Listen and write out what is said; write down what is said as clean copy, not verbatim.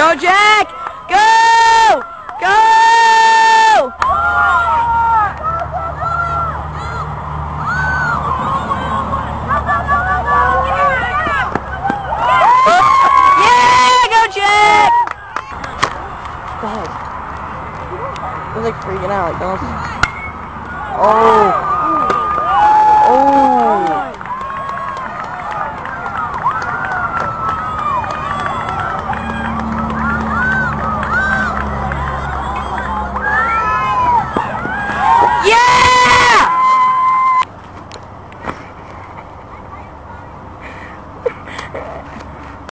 Go, Jack! Go! Go! Yeah! Go, Jack! Go ahead. They're like freaking out. Like, don't. Oh!